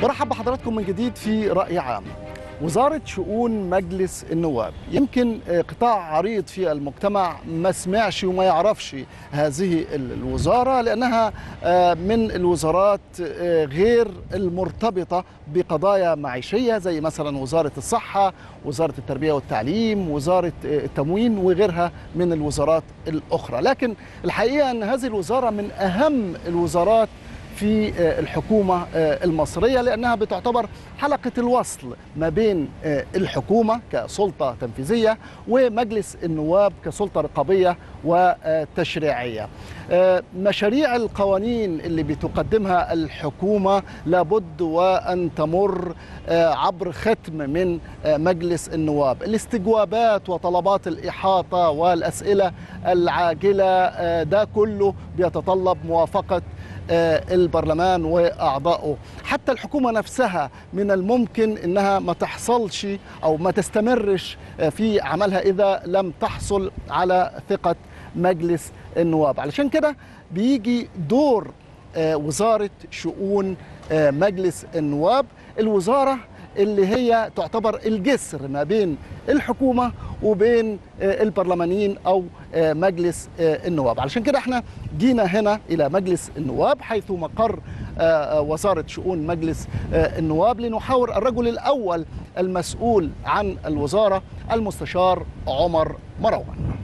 برحب بحضراتكم من جديد في رأي عام. وزارة شؤون مجلس النواب، يمكن قطاع عريض في المجتمع ما سمعش وما يعرفش هذه الوزارة، لأنها من الوزارات غير المرتبطة بقضايا معيشية زي مثلا وزارة الصحة، وزارة التربية والتعليم، وزارة التموين وغيرها من الوزارات الأخرى. لكن الحقيقة أن هذه الوزارة من أهم الوزارات في الحكومة المصرية، لأنها بتعتبر حلقة الوصل ما بين الحكومة كسلطة تنفيذية ومجلس النواب كسلطة رقابية وتشريعية. مشاريع القوانين اللي بتقدمها الحكومة لابد وأن تمر عبر ختم من مجلس النواب. الاستجوابات وطلبات الإحاطة والأسئلة العاجلة ده كله بيتطلب موافقة البرلمان وأعضائه. حتى الحكومة نفسها من الممكن أنها ما تحصلش أو ما تستمرش في عملها إذا لم تحصل على ثقة مجلس النواب. علشان كده بيجي دور وزارة شؤون مجلس النواب، الوزارة اللي هي تعتبر الجسر ما بين الحكومة وبين البرلمانيين أو مجلس النواب. علشان كده احنا جينا هنا إلى مجلس النواب حيث مقر وزارة شؤون مجلس النواب لنحاور الرجل الأول المسؤول عن الوزارة، المستشار عمر مروان.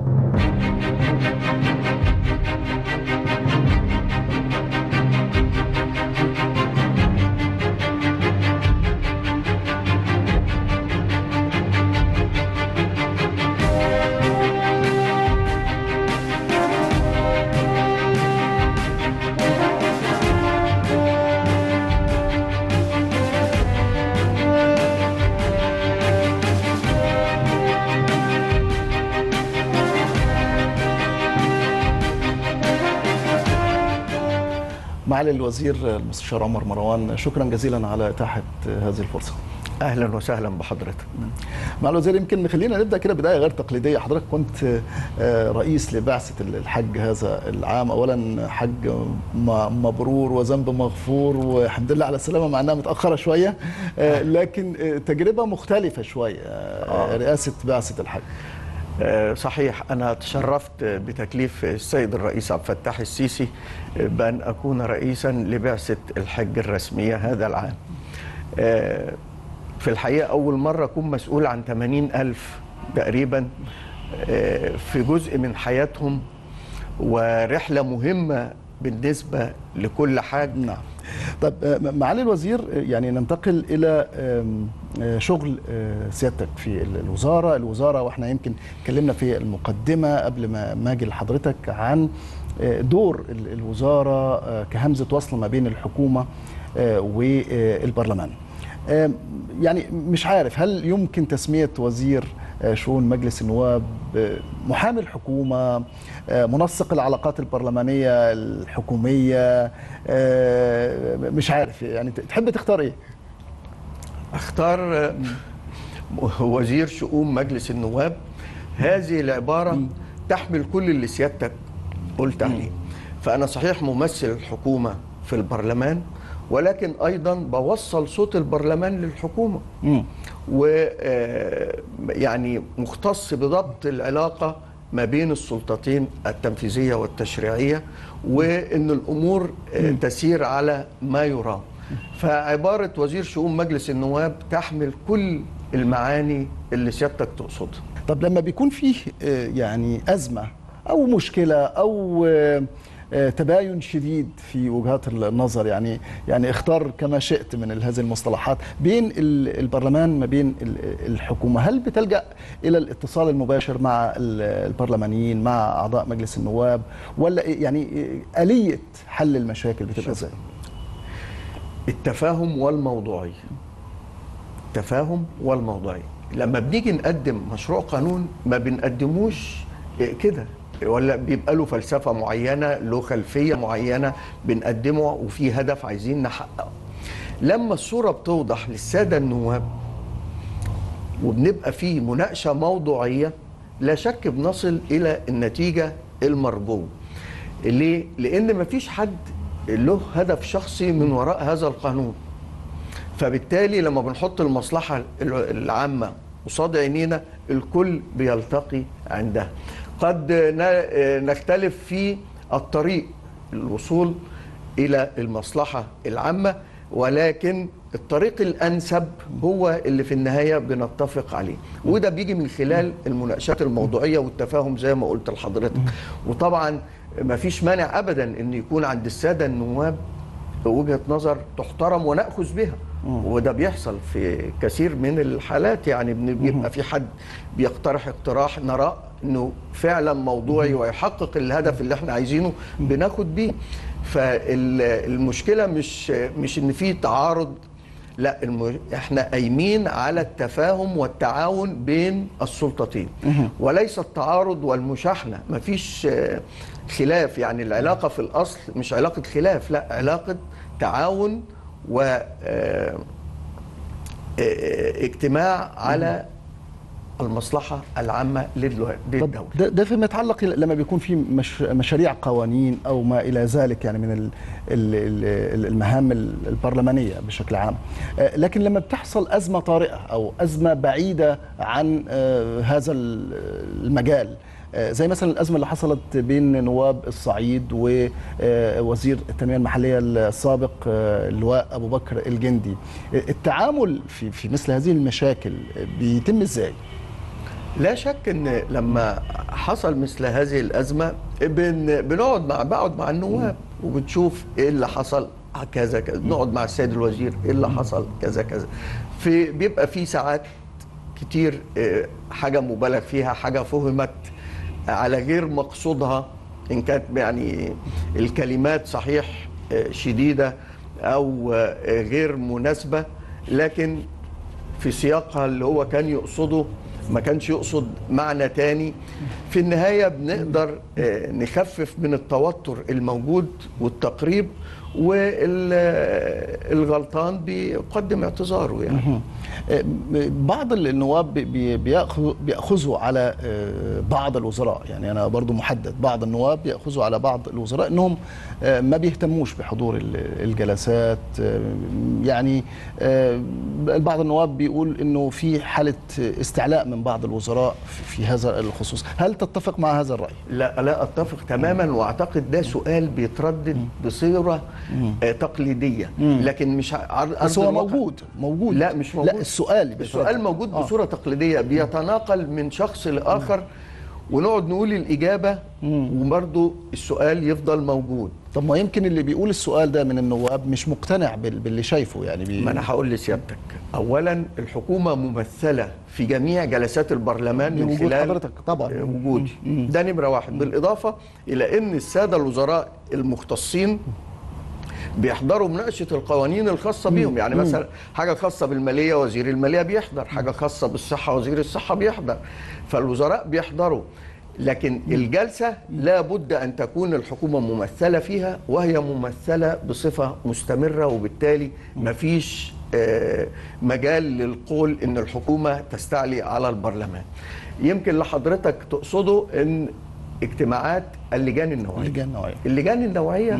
معالي الوزير المستشار عمر مروان، شكرا جزيلا على إتاحة هذه الفرصة. اهلا وسهلا بحضرتك. معالي الوزير، يمكن خلينا نبدا كده بدايه غير تقليديه. حضرتك كنت رئيس لبعثه الحج هذا العام. اولا حج مبرور وذنب مغفور والحمد لله على السلامه، مع انها متاخره شويه لكن تجربه مختلفه شويه رئاسه بعثه الحج. صحيح، أنا تشرفت بتكليف السيد الرئيس عبد الفتاح السيسي بأن أكون رئيسا لبعثة الحج الرسمية هذا العام. في الحقيقة أول مرة أكون مسؤول عن 80,000 تقريبا في جزء من حياتهم، ورحلة مهمة بالنسبة لكل حاج. نعم. طب معالي الوزير، يعني ننتقل إلى شغل سيادتك في الوزارة واحنا يمكن اتكلمنا في المقدمة قبل ما اجي لحضرتك عن دور الوزارة كهمزة وصل ما بين الحكومة والبرلمان. يعني مش عارف هل يمكن تسمية وزير شؤون مجلس النواب محامي الحكومة، منسق العلاقات البرلمانية الحكومية، مش عارف يعني تحب تختار ايه؟ اختار وزير شؤون مجلس النواب. هذه العبارة تحمل كل اللي سيادتك قلت عليه. فأنا صحيح ممثل الحكومة في البرلمان، ولكن أيضا بوصل صوت البرلمان للحكومة، ويعني مختص بضبط العلاقة ما بين السلطتين التنفيذية والتشريعية، وأن الأمور تسير على ما يرام. فعبارة وزير شؤون مجلس النواب تحمل كل المعاني اللي سيادتك تقصدها. طب لما بيكون فيه يعني أزمة أو مشكلة أو تباين شديد في وجهات النظر، يعني اختار كما شئت من هذه المصطلحات بين البرلمان ما بين الحكومة، هل بتلجأ إلى الاتصال المباشر مع البرلمانيين مع أعضاء مجلس النواب، ولا يعني آلية حل المشاكل بتبقى ازاي؟ التفاهم والموضوعية. التفاهم والموضوعية. لما بنيجي نقدم مشروع قانون ما بنقدموش كده، ولا بيبقى له فلسفة معينة، له خلفية معينة بنقدمه وفي هدف عايزين نحققه. لما الصورة بتوضح للسادة النواب وبنبقى فيه مناقشة موضوعية، لا شك بنصل إلى النتيجة المرجوة. ليه؟ لأن مفيش حد له هدف شخصي من وراء هذا القانون. فبالتالي لما بنحط المصلحة العامة قصاد عينينا الكل بيلتقي عندها. قد نختلف في الطريق الوصول إلى المصلحة العامة، ولكن الطريق الأنسب هو اللي في النهاية بنتفق عليه، وده بيجي من خلال المناقشات الموضوعية والتفاهم زي ما قلت لحضرتك. وطبعا ما فيش مانع أبدا أن يكون عند السادة النواب وجهة نظر تحترم ونأخذ بها، وده بيحصل في كثير من الحالات. يعني بيبقى في حد بيقترح اقتراح نرى انه فعلا موضوعي ويحقق الهدف اللي احنا عايزينه بناخد بيه. فالمشكلة مش ان في تعارض، لا، احنا قايمين على التفاهم والتعاون بين السلطتين وليس التعارض والمشاحنة. مفيش خلاف، يعني العلاقة في الأصل مش علاقة خلاف، لا، علاقة تعاون واجتماع على المصلحة العامة للدولة. ده فيما يتعلق لما بيكون في مشاريع قوانين أو ما إلى ذلك، يعني من المهام البرلمانية بشكل عام. لكن لما بتحصل أزمة طارئة أو أزمة بعيدة عن هذا المجال، زي مثلا الأزمة اللي حصلت بين نواب الصعيد ووزير التنمية المحلية السابق اللواء أبو بكر الجندي، التعامل في مثل هذه المشاكل بيتم إزاي؟ لا شك ان لما حصل مثل هذه الازمه بقعد مع النواب وبنشوف ايه اللي حصل كذا كذا، نقعد مع السيد الوزير ايه اللي حصل كذا كذا. بيبقى في ساعات كتير حاجه مبالغ فيها، حاجه فهمت على غير مقصودها، ان كانت يعني الكلمات صحيح شديده او غير مناسبه، لكن في سياقها اللي هو كان يقصده ما كانش يقصد معنى تاني. في النهاية بنقدر نخفف من التوتر الموجود والتقريب، والغلطان بيقدم اعتذاره. يعني بعض النواب بيأخذوا على بعض الوزراء، يعني أنا برضو محدد، بعض النواب بيأخذوا على بعض الوزراء أنهم ما بيهتموش بحضور الجلسات. يعني بعض النواب بيقول أنه في حالة استعلاء من بعض الوزراء في هذا الخصوص. هل تتفق مع هذا الرأي؟ لا أتفق تماما، وأعتقد ده سؤال بيتردد بصيغة تقليدية، لكن مش بس هو موجود. لا مش موجود. لا، السؤال موجود بصورة تقليدية، بيتناقل من شخص لآخر ونقعد نقول الإجابة وبرضه السؤال يفضل موجود. طب ما يمكن اللي بيقول السؤال ده من النواب مش مقتنع باللي شايفه. يعني ما أنا هقول لسيادتك، أولا الحكومة ممثلة في جميع جلسات البرلمان من خلال حضرتك طبعا وجودي. ده نمرة واحد، بالإضافة إلى أن السادة الوزراء المختصين بيحضروا مناقشة القوانين الخاصة بيهم. يعني مثلا حاجة خاصة بالمالية وزير المالية بيحضر، حاجة خاصة بالصحة وزير الصحة بيحضر، فالوزراء بيحضروا. لكن الجلسة لا بد أن تكون الحكومة ممثلة فيها، وهي ممثلة بصفة مستمرة، وبالتالي مفيش مجال للقول أن الحكومة تستعلي على البرلمان. يمكن لحضرتك تقصده أن اجتماعات اللجان النوعية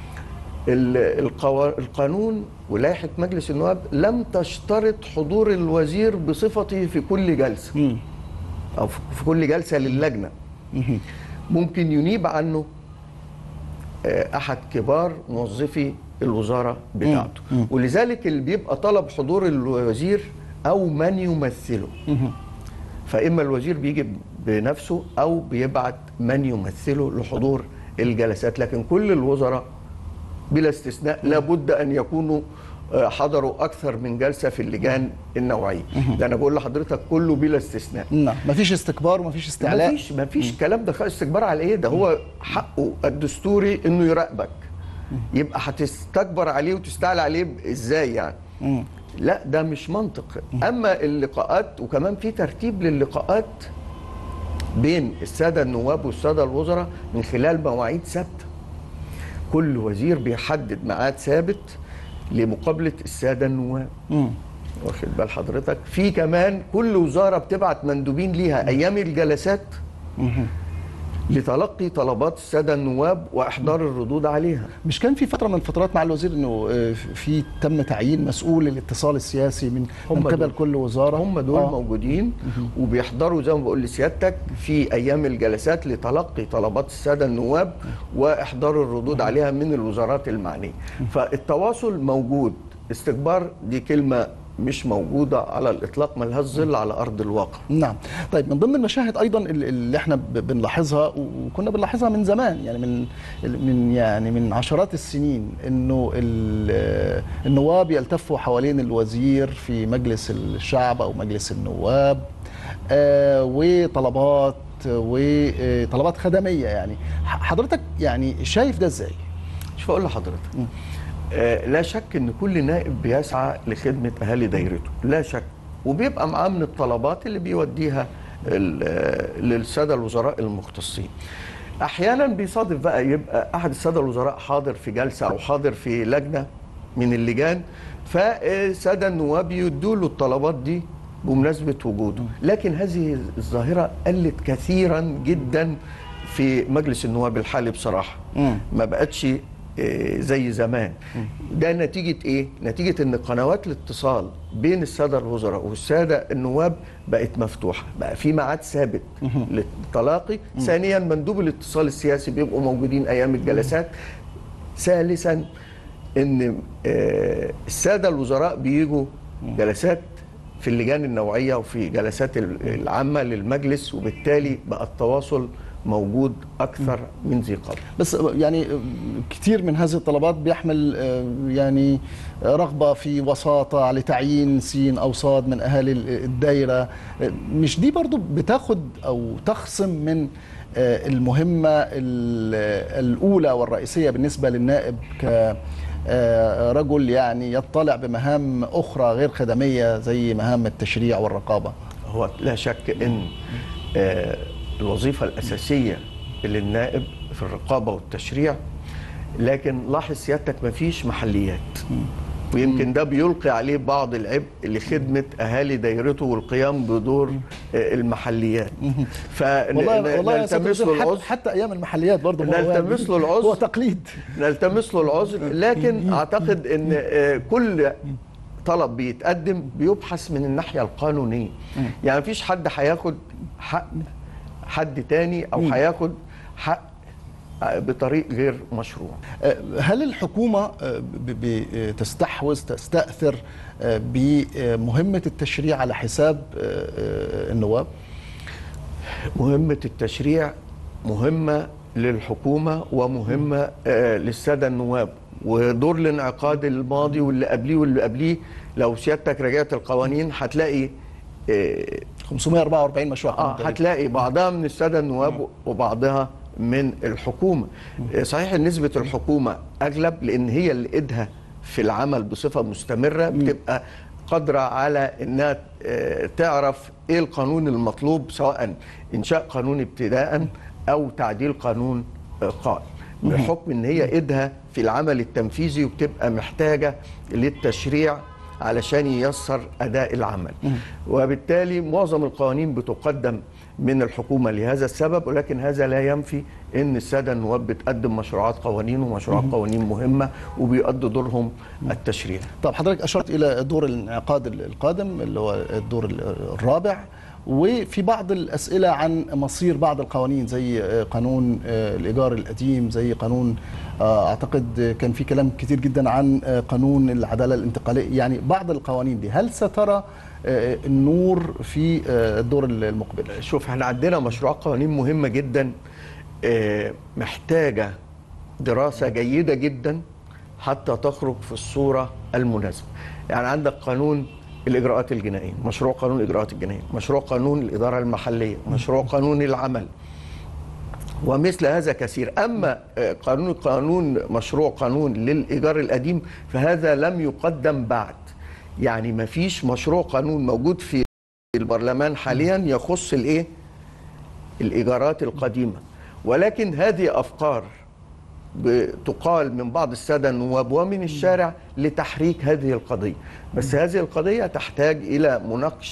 القانون ولائحة مجلس النواب لم تشترط حضور الوزير بصفته في كل جلسة أو في كل جلسة للجنة. ممكن ينيب عنه أحد كبار موظفي الوزارة بتاعته، ولذلك اللي بيبقى طلب حضور الوزير أو من يمثله، فإما الوزير بيجي بنفسه أو بيبعت من يمثله لحضور الجلسات. لكن كل الوزراء بلا استثناء لابد أن يكونوا حضروا أكثر من جلسة في اللجان النوعية. ده أنا بقول لحضرتك كله بلا استثناء. نعم، مفيش استكبار ومفيش استعلاء. مفيش كلام ده. استكبار على إيه؟ ده هو حقه الدستوري إنه يراقبك، يبقى هتستكبر عليه وتستعلى عليه إزاي يعني؟ لا، ده مش منطق. أما اللقاءات، وكمان في ترتيب للقاءات بين السادة النواب والسادة الوزراء من خلال مواعيد ثابتة. كل وزير بيحدد ميعاد ثابت لمقابلة السادة النواب. واخد بال حضرتك؟ في كمان كل وزارة بتبعت مندوبين ليها أيام الجلسات لتلقي طلبات السادة النواب وإحضار الردود عليها. مش كان في فترة من الفترات مع الوزير انه في تم تعيين مسؤول الاتصال السياسي من قبل كل وزارة؟ هم دول موجودين وبيحضروا زي ما بقول لسيادتك في أيام الجلسات لتلقي طلبات السادة النواب وإحضار الردود عليها من الوزارات المعنية. فالتواصل موجود. استكبار دي كلمة مش موجودة على الإطلاق، ملهاش ظل على أرض الواقع. نعم. طيب، من ضمن المشاهد أيضا اللي احنا بنلاحظها وكنا بنلاحظها من زمان، يعني من عشرات السنين، إنه النواب يلتفوا حوالين الوزير في مجلس الشعب أو مجلس النواب، وطلبات خدمية. يعني حضرتك يعني شايف ده إزاي؟ شوف أقول لحضرتك، لا شك ان كل نائب بيسعى لخدمه اهالي دايرته، لا شك، وبيبقى معاه من الطلبات اللي بيوديها للساده الوزراء المختصين. احيانا بيصادف بقى يبقى احد الساده الوزراء حاضر في جلسه او حاضر في لجنه من اللجان، فالساده النواب يدوا له الطلبات دي بمناسبه وجوده. لكن هذه الظاهره قلت كثيرا جدا في مجلس النواب الحالي بصراحه. ما بقتش زي زمان. ده نتيجة ايه؟ نتيجة ان قنوات الاتصال بين السادة الوزراء والسادة النواب بقت مفتوحة، بقى في ميعاد ثابت للتلاقي. ثانيا، مندوب الاتصال السياسي بيبقوا موجودين ايام الجلسات. ثالثا، ان السادة الوزراء بيجوا جلسات في اللجان النوعية وفي جلسات العامة للمجلس، وبالتالي بقى التواصل موجود أكثر من ذي قبل. بس يعني كثير من هذه الطلبات بيحمل يعني رغبة في وساطة لتعيين سين أو صاد من أهالي الدائرة. مش دي برضو بتاخد أو تخصم من المهمة الأولى والرئيسية بالنسبة للنائب كرجل يعني يطلع بمهام أخرى غير خدمية زي مهام التشريع والرقابة؟ هو لا شك أن الوظيفة الأساسية للنائب في الرقابة والتشريع، لكن لاحظ سيادتك مفيش محليات، ويمكن ده بيلقي عليه بعض العبء لخدمة أهالي دايرته والقيام بدور المحليات. فنلتمس له العذر حتى أيام المحليات برضه، نلتمس له العذر، هو تقليد، نلتمس له العذر. لكن أعتقد أن كل طلب بيتقدم بيبحث من الناحية القانونية. يعني مفيش حد هياخد حق حد تاني أو هياخد حق بطريق غير مشروع. هل الحكومة تستأثر بمهمة التشريع على حساب النواب؟ مهمة التشريع مهمة للحكومة ومهمة للسادة النواب، ودور الانعقاد الماضي واللي قبليه واللي قبليه لو سيادتك رجعت القوانين هتلاقي 544 مشروع. هتلاقي بعضها من السادة النواب وبعضها من الحكومة. صحيح نسبة الحكومة أغلب لأن هي اللي إيدها في العمل بصفة مستمرة، بتبقى قادرة على أنها تعرف إيه القانون المطلوب، سواء إنشاء قانون ابتداء أو تعديل قانون قائم، بحكم أن هي إيدها في العمل التنفيذي وبتبقى محتاجة للتشريع علشان ييسر أداء العمل. وبالتالي معظم القوانين بتقدم من الحكومة لهذا السبب، ولكن هذا لا ينفي أن السادة النواب بتقدم مشروعات قوانين ومشروعات قوانين مهمة وبيؤدوا دورهم التشريع. طب حضرتك أشرت إلى دور الانعقاد القادم اللي هو الدور الرابع، وفي بعض الأسئلة عن مصير بعض القوانين زي قانون الإيجار القديم، زي قانون أعتقد كان في كلام كتير جدا عن قانون العدالة الانتقالية. يعني بعض القوانين دي هل سترى النور في الدور المقبل؟ شوف، احنا عندنا مشروع قوانين مهمة جدا محتاجة دراسة جيدة جدا حتى تخرج في الصورة المناسبة. يعني عندك قانون الإجراءات الجنائية، مشروع قانون الإجراءات الجنائية، مشروع قانون الإدارة المحلية، مشروع قانون العمل، ومثل هذا كثير. أما مشروع قانون للإيجار القديم فهذا لم يقدم بعد. يعني ما فيش مشروع قانون موجود في البرلمان حاليا يخص الإيجارات القديمة، ولكن هذه أفكار بتقال من بعض السادة النواب ومن الشارع لتحريك هذه القضية. بس هذه القضية تحتاج إلى مناقشة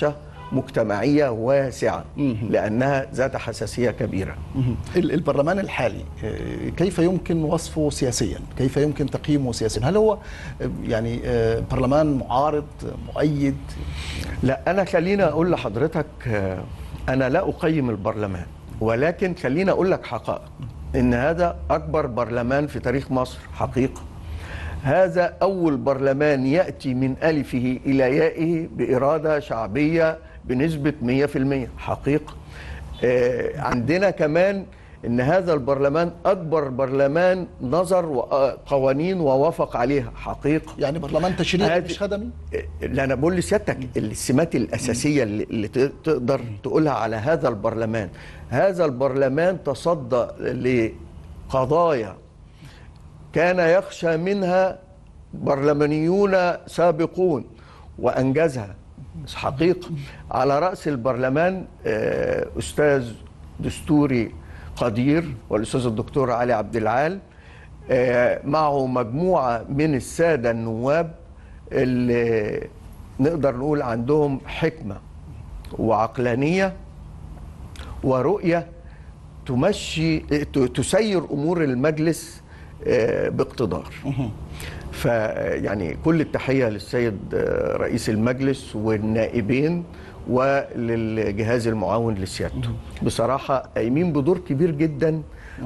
مجتمعية واسعة لأنها ذات حساسية كبيرة. البرلمان الحالي كيف يمكن وصفه سياسيا؟ كيف يمكن تقييمه سياسيا؟ هل هو يعني برلمان معارض مؤيد؟ لا، أنا خليني أقول لحضرتك، أنا لا أقيم البرلمان، ولكن خليني أقول لك حقائق. إن هذا أكبر برلمان في تاريخ مصر حقيقة. هذا أول برلمان يأتي من ألفه إلى يائه بإرادة شعبية بنسبة 100% حقيقة. عندنا كمان إن هذا البرلمان أكبر برلمان نظر قوانين ووافق عليها حقيقة. يعني برلمان تشريعي مش خدمي؟ لا، أنا بقول لسيادتك السمات الأساسية اللي تقدر تقولها على هذا البرلمان. هذا البرلمان تصدى لقضايا كان يخشى منها برلمانيون سابقون وأنجزها حقيقة. على رأس البرلمان أستاذ دستوري قدير والأستاذ الدكتور علي عبد العال، معه مجموعة من السادة النواب اللي نقدر نقول عندهم حكمة وعقلانية ورؤية تسير أمور المجلس باقتدار. فيعني كل التحية للسيد رئيس المجلس والنائبين وللجهاز المعاون لسيادته. بصراحة قايمين بدور كبير جدا،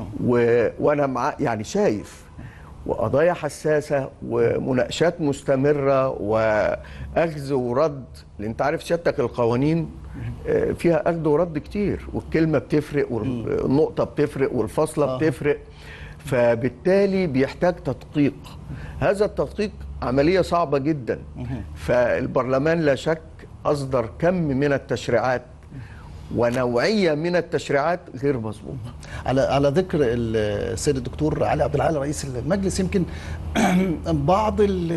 وأنا يعني شايف وقضايا حساسة ومناقشات مستمرة وأخذ ورد. لأن أنت عارف سيادتك القوانين فيها أخذ ورد كتير، والكلمة بتفرق والنقطة بتفرق والفاصلة بتفرق، فبالتالي بيحتاج تدقيق. هذا التدقيق عملية صعبة جدا. فالبرلمان لا شك أصدر كم من التشريعات ونوعية من التشريعات غير مظبوطة. على ذكر السيد الدكتور علي عبد العال رئيس المجلس، يمكن بعض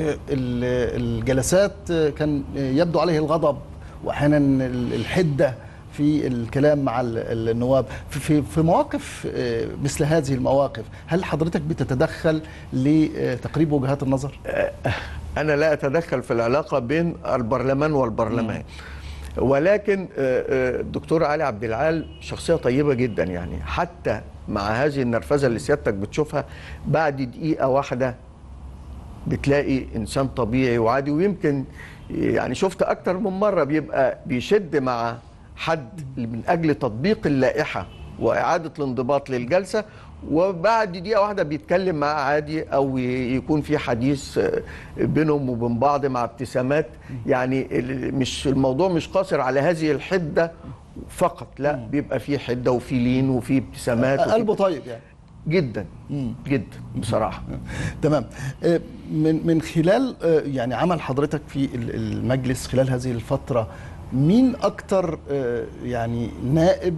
الجلسات كان يبدو عليه الغضب واحيانا الحدة في الكلام مع النواب. في مواقف مثل هذه المواقف، هل حضرتك بتتدخل لتقريب وجهات النظر؟ أنا لا أتدخل في العلاقة بين البرلمان والبرلمان، ولكن الدكتور علي عبد العال شخصية طيبة جدا. يعني حتى مع هذه النرفزة اللي سيادتك بتشوفها، بعد دقيقة واحدة بتلاقي إنسان طبيعي وعادي. ويمكن يعني شفت أكتر من مرة بيبقى بيشد مع حد من أجل تطبيق اللائحة وإعادة الانضباط للجلسة، وبعد دقيقة واحدة بيتكلم معاه عادي، أو يكون في حديث بينهم وبين بعض مع ابتسامات. يعني مش الموضوع مش قاصر على هذه الحدة فقط، لا، بيبقى في حدة وفي لين وفي ابتسامات. قلبه طيب يعني جدا جدا بصراحة. تمام. من خلال يعني عمل حضرتك في المجلس خلال هذه الفترة، مين أكتر يعني نائب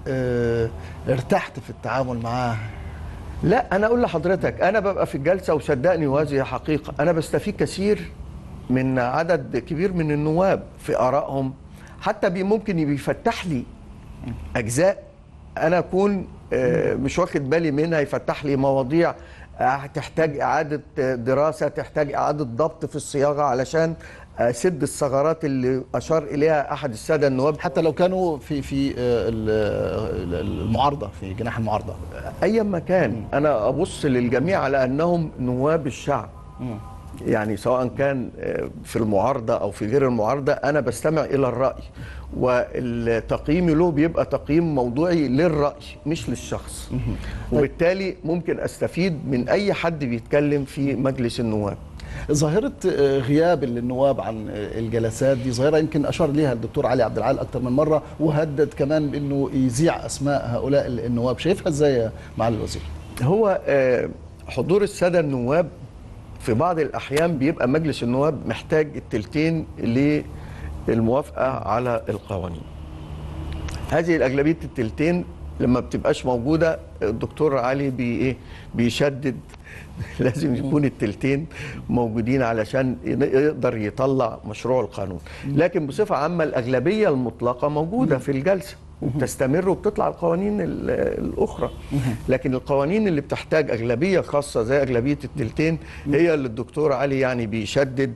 ارتحت في التعامل معاه؟ لا، أنا أقول لحضرتك، أنا ببقى في الجلسة وصدقني وهذه حقيقة، أنا بستفيد كثير من عدد كبير من النواب في آرائهم. حتى ممكن بيفتح لي أجزاء أنا أكون مش واخد بالي منها، يفتح لي مواضيع تحتاج إعادة دراسة، تحتاج إعادة ضبط في الصياغة علشان سد الثغرات اللي أشار إليها أحد السادة النواب، حتى لو كانوا في المعارضة، في جناح المعارضة. أي مكان أنا أبص للجميع على أنهم نواب الشعب. يعني سواء كان في المعارضة أو في غير المعارضة، أنا بستمع إلى الرأي، والتقييم له بيبقى تقييم موضوعي للرأي مش للشخص. وبالتالي ممكن أستفيد من أي حد بيتكلم في مجلس النواب. ظاهرة غياب النواب عن الجلسات دي ظاهرة يمكن أشار ليها الدكتور علي عبد العال أكثر من مرة، وهدد كمان بأنه يذيع أسماء هؤلاء النواب. شايفها إزاي يا معالي الوزير؟ هو حضور السادة النواب في بعض الأحيان بيبقى مجلس النواب محتاج التلتين للموافقة على القوانين. هذه الأغلبية التلتين لما بتبقاش موجودة، الدكتور علي بيشدد لازم يكون التلتين موجودين علشان يقدر يطلع مشروع القانون. لكن بصفة عامة الأغلبية المطلقة موجودة في الجلسة وبتستمر وبتطلع القوانين الأخرى. لكن القوانين اللي بتحتاج أغلبية خاصة زي أغلبية التلتين هي اللي الدكتور علي يعني بيشدد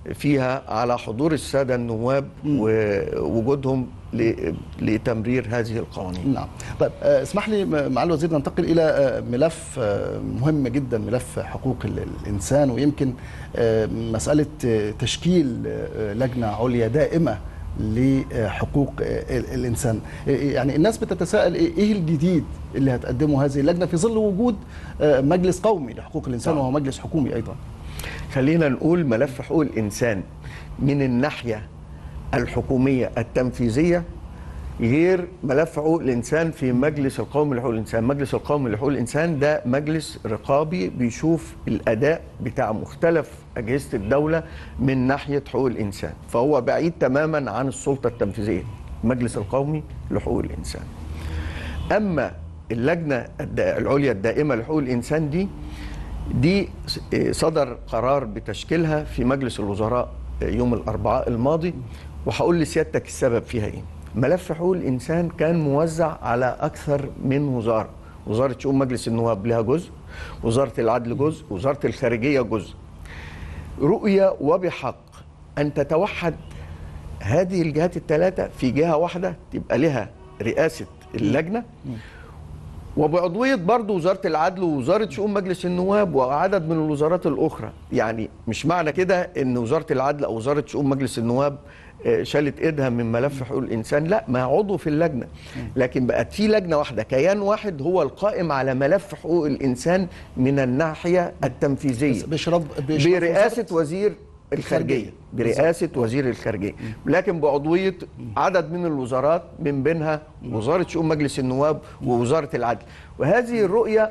فيها على حضور السادة النواب ووجودهم لتمرير هذه القوانين. نعم. طيب اسمح لي معالي الوزير ننتقل إلى ملف مهم جدا، ملف حقوق الإنسان، ويمكن مسألة تشكيل لجنة عليا دائمة لحقوق الإنسان. يعني الناس بتتساءل إيه الجديد اللي هتقدمه هذه اللجنة في ظل وجود مجلس قومي لحقوق الإنسان وهو مجلس حكومي أيضا؟ خلينا نقول ملف حقوق الإنسان من الناحية الحكومية التنفيذية غير ملف حقوق الإنسان في مجلس القومي لحقوق الإنسان. مجلس القومي لحقوق الإنسان ده مجلس رقابي بيشوف الأداء بتاع مختلف أجهزة الدولة من ناحية حقوق الإنسان، فهو بعيد تماما عن السلطة التنفيذية، مجلس القومي لحقوق الإنسان. أما اللجنة العليا الدائمة لحقوق الإنسان دي صدر قرار بتشكيلها في مجلس الوزراء يوم الأربعاء الماضي، وهقول لسيادتك السبب فيها إيه. ملف حقوق الإنسان كان موزع على أكثر من وزارة، وزارة شؤون مجلس النواب لها جزء، وزارة العدل جزء، وزارة الخارجية جزء. رؤية وبحق أن تتوحد هذه الجهات الثلاثة في جهة واحدة تبقى لها رئاسة اللجنة، وبعضوية برضو وزارة العدل ووزارة شؤون مجلس النواب وعدد من الوزارات الأخرى. يعني مش معنى كده أن وزارة العدل أو وزارة شؤون مجلس النواب شالت ايدها من ملف حقوق الانسان، لا، ما عضو في اللجنه، لكن بقت في لجنه واحده، كيان واحد هو القائم على ملف حقوق الانسان من الناحيه التنفيذيه برئاسه وزير الخارجيه، برئاسه وزير الخارجيه، لكن بعضويه عدد من الوزارات من بينها وزاره شؤون مجلس النواب ووزاره العدل. وهذه الرؤيه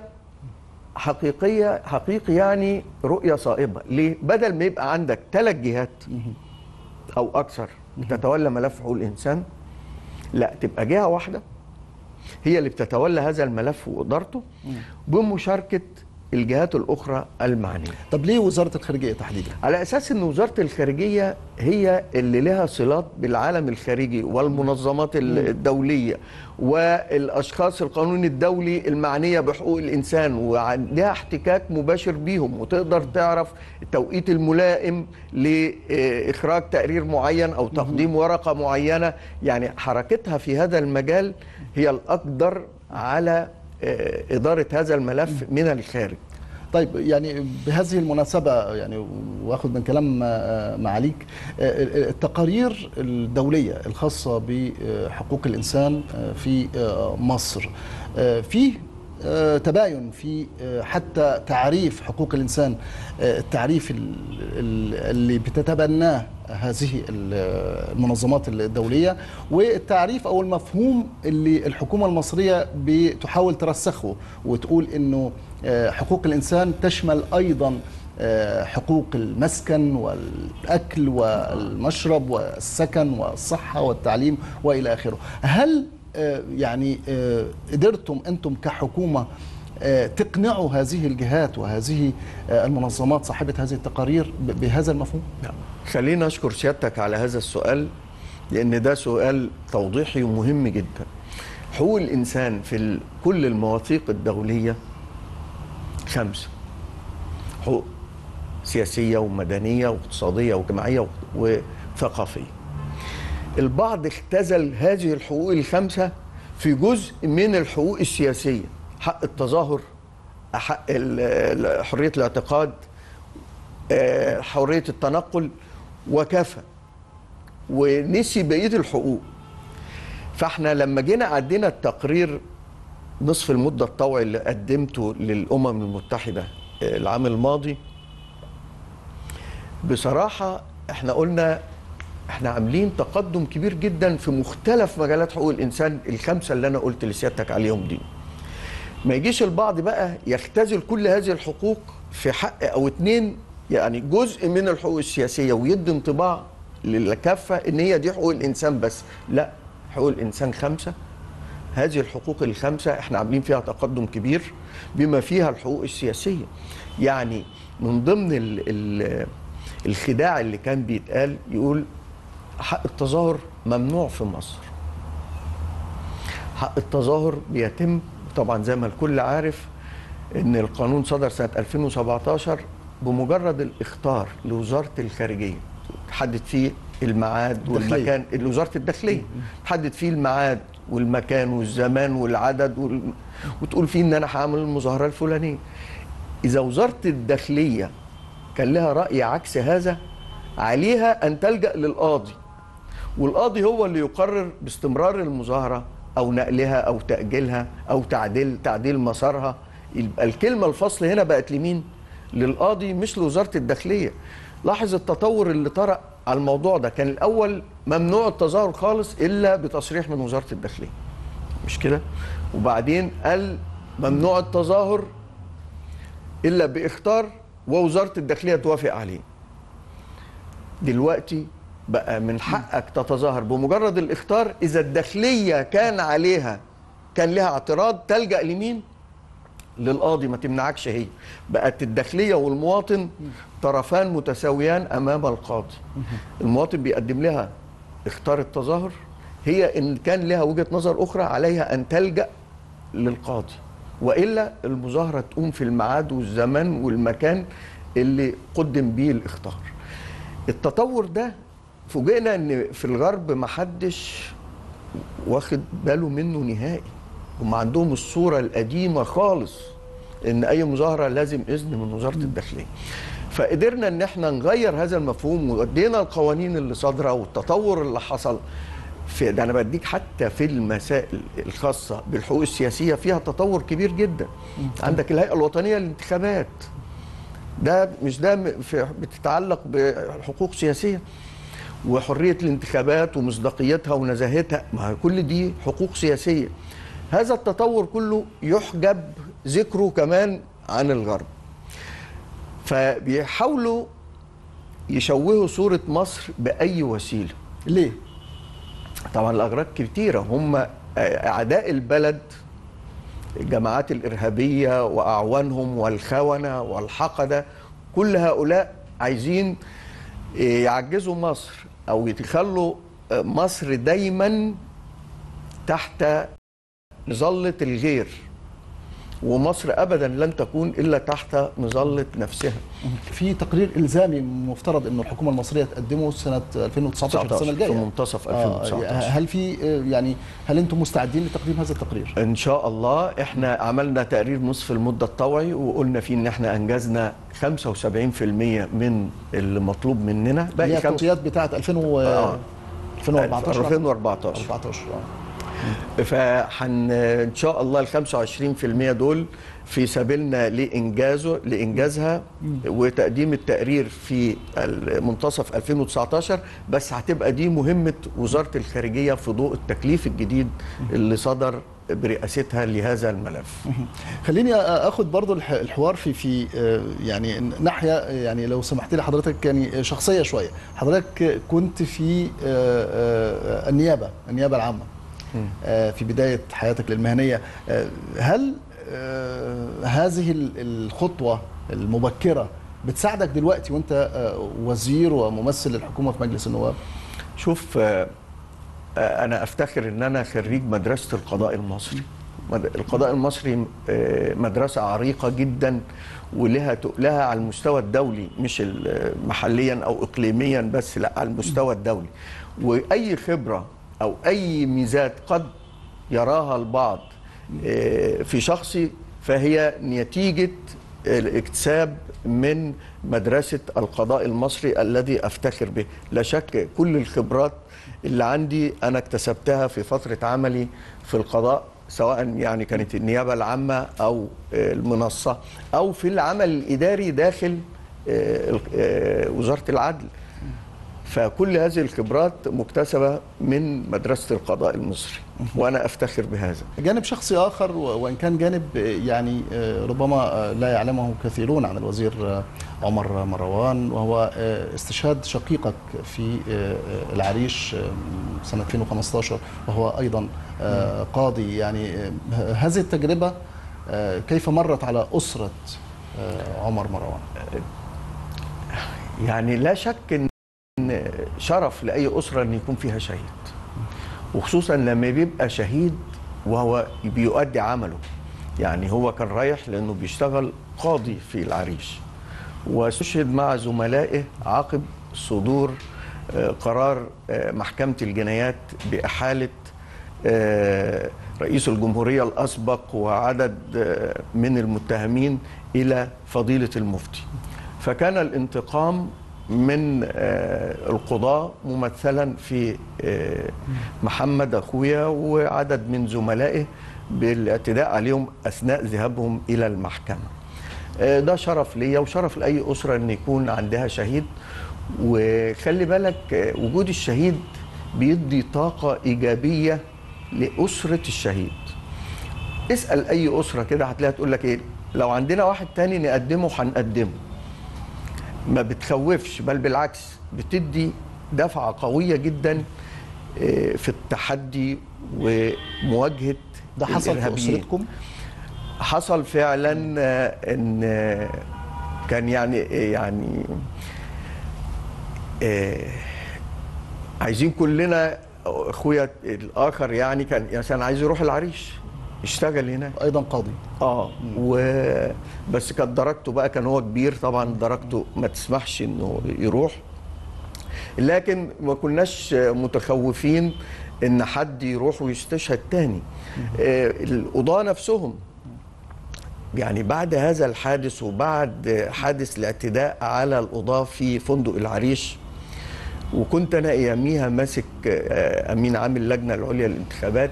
حقيقي يعني رؤيه صائبه. ليه؟ بدل ما يبقى عندك 3 جهات أو أكثر بتتولى ملف حقوق الإنسان، لا، تبقى جهة واحدة هي اللي بتتولى هذا الملف وإدارته بمشاركة الجهات الأخرى المعنية. طب ليه وزارة الخارجية تحديدا؟ على أساس أن وزارة الخارجية هي اللي لها صلات بالعالم الخارجي والمنظمات الدولية والأشخاص القانون الدولي المعنية بحقوق الإنسان، وعندها احتكاك مباشر بيهم، وتقدر تعرف التوقيت الملائم لإخراج تقرير معين أو تقديم ورقة معينة. يعني حركتها في هذا المجال هي الأقدر على إدارة هذا الملف من الخارج. طيب، يعني بهذه المناسبة يعني واخد من كلام معاليك، التقارير الدولية الخاصة بحقوق الإنسان في مصر فيه تباين في حتى تعريف حقوق الإنسان، التعريف اللي بتتبناه هذه المنظمات الدولية، والتعريف أو المفهوم اللي الحكومة المصرية بتحاول ترسخه وتقول إنه حقوق الإنسان تشمل أيضا حقوق المسكن والأكل والمشرب والسكن والصحة والتعليم وإلى آخره. هل يعني قدرتم أنتم كحكومة تقنعوا هذه الجهات وهذه المنظمات صاحبة هذه التقارير بهذا المفهوم؟ خلينا أشكر سيادتك على هذا السؤال، لأن ده سؤال توضيحي ومهم جدا. حقوق الإنسان في كل المواثيق الدولية 5 حقوق: سياسية ومدنية واقتصادية واجتماعية وثقافية. البعض اختزل هذه الحقوق ال5 في جزء من الحقوق السياسية: حق التظاهر، حق حرية الاعتقاد، حرية التنقل، وكفى، ونسي بقية الحقوق. فاحنا لما جينا عدينا التقرير نصف المدة الطوعي اللي قدمته للأمم المتحدة العام الماضي، بصراحة احنا قلنا احنا عاملين تقدم كبير جدا في مختلف مجالات حقوق الإنسان ال5 اللي أنا قلت لسيادتك عليهم دي. ما يجيش البعض بقى يختزل كل هذه الحقوق في حق أو 2، يعني جزء من الحقوق السياسية، ويدي انطباع للكافة إن هي دي حقوق الإنسان بس. لا، حقوق الإنسان 5. هذه الحقوق ال5 احنا عاملين فيها تقدم كبير بما فيها الحقوق السياسية. يعني من ضمن الخداع اللي كان بيتقال يقول حق التظاهر ممنوع في مصر. حق التظاهر بيتم طبعا زي ما الكل عارف ان القانون صدر سنة 2017 بمجرد الاخطار لوزارة الخارجية تحدد فيه الميعاد والمكان، وزارة الداخلية تحدد فيه الميعاد والمكان والزمان والعدد وتقول فيه ان انا هعمل المظاهرة الفلانية. اذا وزارة الداخلية كان لها رأي عكس هذا، عليها ان تلجأ للقاضي، والقاضي هو اللي يقرر باستمرار المظاهرة او نقلها او تأجيلها او تعديل مسارها. يبقى الكلمة الفصل هنا بقت لمين؟ للقاضي مش لوزارة الداخلية. لاحظ التطور اللي طرأ على الموضوع ده. كان الأول ممنوع التظاهر خالص إلا بتصريح من وزارة الداخلية، مش كده؟ وبعدين قال ممنوع التظاهر إلا بإخطار ووزارة الداخلية توافق عليه. دلوقتي بقى من حقك تتظاهر بمجرد الإخطار. إذا الداخلية كان لها اعتراض، تلجأ لمين؟ للقاضي، ما تمنعكش هي. بقت الداخلية والمواطن طرفان متساويان أمام القاضي. المواطن بيقدم لها اختار التظاهر، هي إن كان لها وجهة نظر أخرى عليها أن تلجأ للقاضي، وإلا المظاهرة تقوم في الميعاد والزمان والمكان اللي قدم بيه الاختار. التطور ده فوجئنا إن في الغرب محدش واخد باله منه نهائي. هم عندهم الصورة القديمة خالص إن أي مظاهرة لازم إذن من وزارة الداخلية. فقدرنا إن احنا نغير هذا المفهوم، وادينا القوانين اللي صادرة والتطور اللي حصل في ده. أنا بديك حتى في المسائل الخاصة بالحقوق السياسية فيها تطور كبير جدا. عندك الهيئة الوطنية للانتخابات، ده مش ده بتتعلق بحقوق سياسية وحرية الانتخابات ومصداقيتها ونزاهتها، ما كل دي حقوق سياسية. هذا التطور كله يحجب ذكره كمان عن الغرب، فبيحاولوا يشوهوا صورة مصر بأي وسيلة. ليه؟ طبعا الأغراض كتيرة. هم أعداء البلد، الجماعات الإرهابية وأعوانهم والخونة والحقدة، كل هؤلاء عايزين يعجزوا مصر أو يخلوا مصر دايما تحت مظلة الغير، ومصر أبدا لن تكون إلا تحت مظلة نفسها. في تقرير إلزامي مفترض أنه الحكومة المصرية تقدمه سنة 2019 السنة الجاية في منتصف 2019. هل في هل أنتم مستعدين لتقديم هذا التقرير؟ إن شاء الله. إحنا عملنا تقرير نصف المدة الطوعي وقلنا فيه إن إحنا أنجزنا 75% من اللي مطلوب مننا. باقي التوصيات بتاعت 2014 إن شاء الله ال 25% دول في سبيلنا لإنجازها وتقديم التقرير في منتصف 2019. بس هتبقى دي مهمة وزارة الخارجية في ضوء التكليف الجديد اللي صدر برئاستها لهذا الملف. خليني اخد برضو الحوار في يعني ناحيه، يعني لو سمحت لي حضرتك، يعني شخصيه شويه. حضرتك كنت في النيابه العامه في بدايه حياتك المهنيه. هل هذه الخطوه المبكره بتساعدك دلوقتي وانت وزير وممثل للحكومه في مجلس النواب؟ شوف، أنا أفتخر إن أنا خريج مدرسة القضاء المصري. القضاء المصري مدرسة عريقة جدا ولها تقلها على المستوى الدولي، مش محليا أو إقليميا بس، لا، على المستوى الدولي. وأي خبرة أو أي ميزات قد يراها البعض في شخصي فهي نتيجة الاكتساب من مدرسة القضاء المصري الذي أفتخر به. لا شك كل الخبرات اللي عندي أنا اكتسبتها في فترة عملي في القضاء، سواء يعني كانت النيابة العامة أو المنصة أو في العمل الإداري داخل وزارة العدل. فكل هذه الخبرات مكتسبة من مدرسة القضاء المصري، وأنا أفتخر بهذا. جانب شخصي آخر، وإن كان جانب يعني ربما لا يعلمه كثيرون عن الوزير عمر مروان، وهو استشهاد شقيقك في العريش سنة 2015 وهو أيضا قاضي. يعني هذه التجربة كيف مرت على أسرة عمر مروان؟ يعني لا شك إن شرف لأي أسرة أن يكون فيها شهيد، وخصوصا لما بيبقى شهيد وهو بيؤدي عمله. يعني هو كان رايح لأنه بيشتغل قاضي في العريش، واستشهد مع زملائه عقب صدور قرار محكمة الجنايات بإحالة رئيس الجمهورية الأسبق وعدد من المتهمين إلى فضيلة المفتي. فكان الانتقام من القضاة ممثلا في محمد أخويا وعدد من زملائه بالاعتداء عليهم أثناء ذهابهم إلى المحكمة. ده شرف ليا وشرف لأي أسرة أن يكون عندها شهيد. وخلي بالك وجود الشهيد بيدي طاقة إيجابية لأسرة الشهيد. اسأل أي أسرة كده هتلاقيها تقول لك إيه، لو عندنا واحد تاني نقدمه هنقدمه. ما بتخوفش، بل بالعكس بتدي دفعة قوية جدا في التحدي ومواجهة ده حصل في أسرتكم؟ حصل فعلا. ان كان يعني عايزين كلنا، اخويا الاخر يعني كان عايز يروح العريش يشتغل هناك، ايضا قاضي. بس كانت درجته بقى، كان هو كبير طبعا، درجته ما تسمحش انه يروح. لكن ما كناش متخوفين ان حد يروح ويستشهد تاني. القضاة نفسهم يعني بعد هذا الحادث وبعد حادث الاعتداء على القضاة في فندق العريش، وكنت انا اياميها ماسك امين عام اللجنة العليا للانتخابات،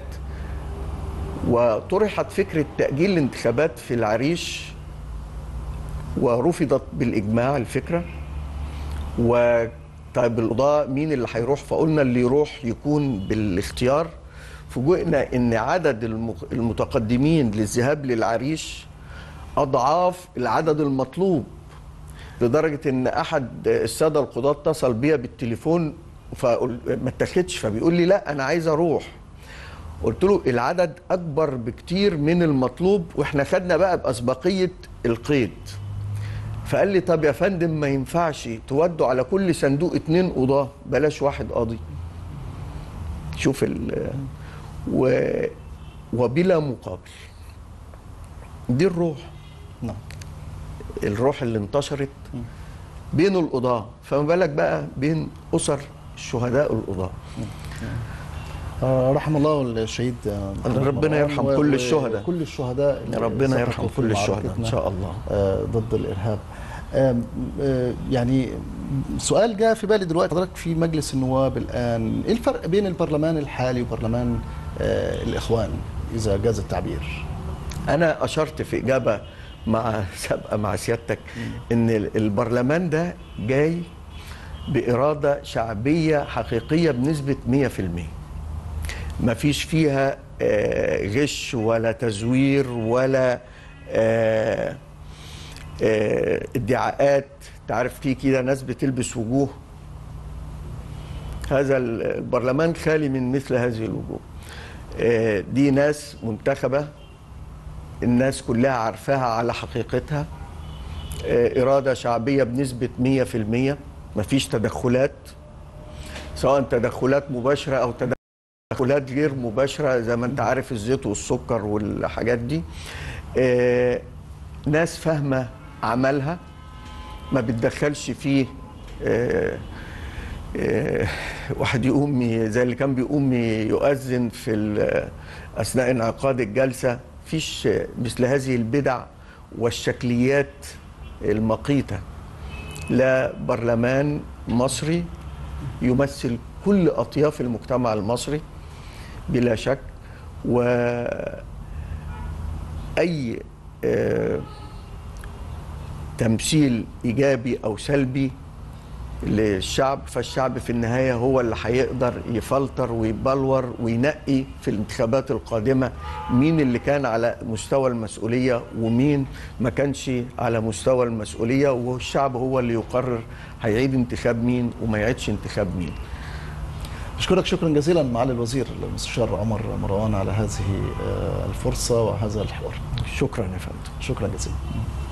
وطرحت فكرة تأجيل الانتخابات في العريش ورفضت بالإجماع الفكرة. وطيب القضاء مين اللي هيروح؟ فقلنا اللي يروح يكون بالاختيار. فوجئنا ان عدد المتقدمين للذهاب للعريش اضعاف العدد المطلوب، لدرجه ان احد الساده القضاه اتصل بيا بالتليفون فما اتخذش، فبيقول لي لا انا عايز اروح. قلت له العدد اكبر بكتير من المطلوب واحنا خدنا بقى باسبقيه القيد. فقال لي طب يا فندم ما ينفعش تودوا على كل صندوق 2 قضاه، بلاش واحد قاضي. شوف وبلا مقابل. دي الروح. نعم. الروح اللي انتشرت بين القضاه، فما بالك بقى بين اسر الشهداء القضاه. رحم الله الشهيد ربنا يرحم كل الشهداء، كل الشهداء، ربنا يرحم كل الشهداء ان شاء الله ضد الارهاب. يعني سؤال جاء في بالي دلوقتي، حضرتك في مجلس النواب الان، ايه الفرق بين البرلمان الحالي وبرلمان الاخوان اذا جاز التعبير؟ انا اشرت في اجابه سابقه مع سيادتك ان البرلمان ده جاي باراده شعبيه حقيقيه بنسبه 100%. ما فيش فيها غش ولا تزوير ولا ادعاءات. تعرف في كده ناس بتلبس وجوه، هذا البرلمان خالي من مثل هذه الوجوه. دي ناس منتخبة، الناس كلها عارفاها على حقيقتها، إرادة شعبية بنسبة 100%. ما فيش تدخلات، سواء تدخلات مباشرة أو تدخلات غير مباشرة، زي ما انت عارف الزيت والسكر والحاجات دي. ناس فاهمة عملها، ما بتدخلش فيه واحد يقوم زي اللي كان بيقوم يؤذن في أثناء انعقاد الجلسة. فيش مثل هذه البدع والشكليات المقيتة. لا، برلمان مصري يمثل كل أطياف المجتمع المصري بلا شك، وأي تمثيل إيجابي أو سلبي للشعب، فالشعب في النهاية هو اللي هيقدر يفلتر ويبلور وينقي في الانتخابات القادمة مين اللي كان على مستوى المسؤولية ومين ما كانش على مستوى المسؤولية، والشعب هو اللي يقرر هيعيد انتخاب مين وما يعيدش انتخاب مين. أشكرك شكرا جزيلا معالي الوزير المستشار عمر مروان على هذه الفرصة وهذا الحوار. شكرا يا فندم. شكرا جزيلا.